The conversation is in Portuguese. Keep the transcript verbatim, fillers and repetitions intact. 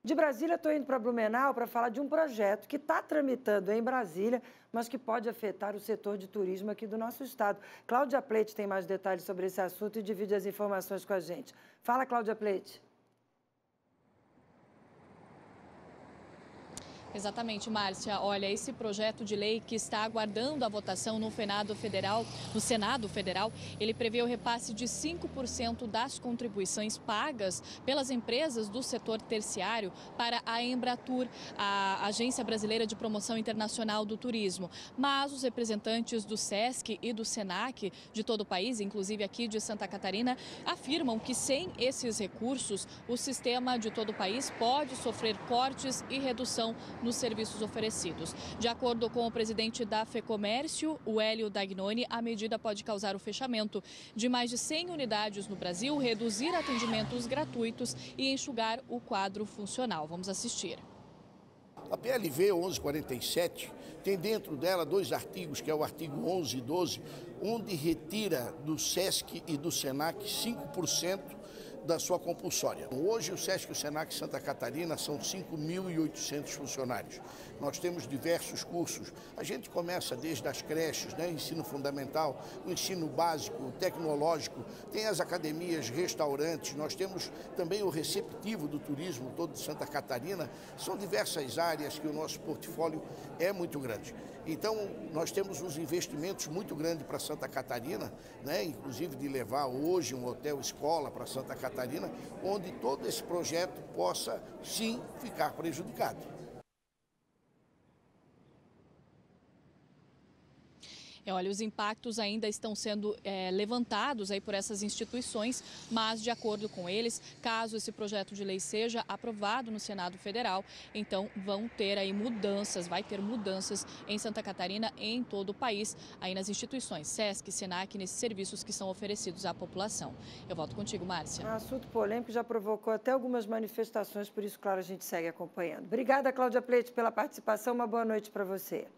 De Brasília, estou indo para Blumenau para falar de um projeto que está tramitando em Brasília, mas que pode afetar o setor de turismo aqui do nosso estado. Cláudia Pleite tem mais detalhes sobre esse assunto e divide as informações com a gente. Fala, Cláudia Pleite. Exatamente, Márcia. Olha, esse projeto de lei que está aguardando a votação no Senado Federal, no Senado Federal, ele prevê o repasse de cinco por cento das contribuições pagas pelas empresas do setor terciário para a Embratur, a Agência Brasileira de Promoção Internacional do Turismo. Mas os representantes do SESC e do SENAC de todo o país, inclusive aqui de Santa Catarina, afirmam que sem esses recursos, o sistema de todo o país pode sofrer cortes e redução nos serviços oferecidos. De acordo com o presidente da FEComércio, o Hélio Dagnoni, a medida pode causar o fechamento de mais de cem unidades no Brasil, reduzir atendimentos gratuitos e enxugar o quadro funcional. Vamos assistir. A P L V onze quarenta e sete tem dentro dela dois artigos, que é o artigo onze e doze, onde retira do SESC e do SENAC cinco por cento da sua compulsória. Hoje o SESC e o SENAC Santa Catarina são cinco mil e oitocentos funcionários. Nós temos diversos cursos. A gente começa desde as creches, né, ensino fundamental, o ensino básico, o tecnológico, tem as academias, restaurantes, nós temos também o receptivo do turismo todo de Santa Catarina. São diversas áreas que o nosso portfólio é muito grande. Então, nós temos uns investimentos muito grandes para Santa Catarina, né, inclusive de levar hoje um hotel-escola para Santa Catarina, onde todo esse projeto possa, sim, ficar prejudicado. Olha, os impactos ainda estão sendo é, levantados aí por essas instituições, mas, de acordo com eles, caso esse projeto de lei seja aprovado no Senado Federal, então vão ter aí mudanças, vai ter mudanças em Santa Catarina e em todo o país, aí nas instituições SESC, SENAC, nesses serviços que são oferecidos à população. Eu volto contigo, Márcia. Um assunto polêmico, já provocou até algumas manifestações, por isso, claro, a gente segue acompanhando. Obrigada, Cláudia Pleite, pela participação. Uma boa noite para você.